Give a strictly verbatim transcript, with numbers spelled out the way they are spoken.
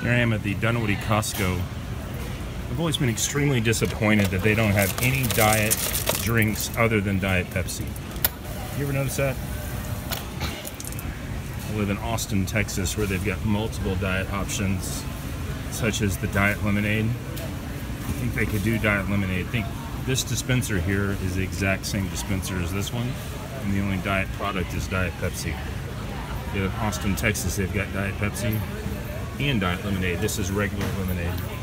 Here I am at the Dunwoody Costco. I've always been extremely disappointed that they don't have any diet drinks other than Diet Pepsi. You ever notice that? I live in Austin, Texas, where they've got multiple diet options, such as the Diet Lemonade. I think they could do Diet Lemonade. I think this dispenser here is the exact same dispenser as this one, and the only diet product is Diet Pepsi. In Austin, Texas, they've got Diet Pepsi and Diet Lemonade. This is regular lemonade.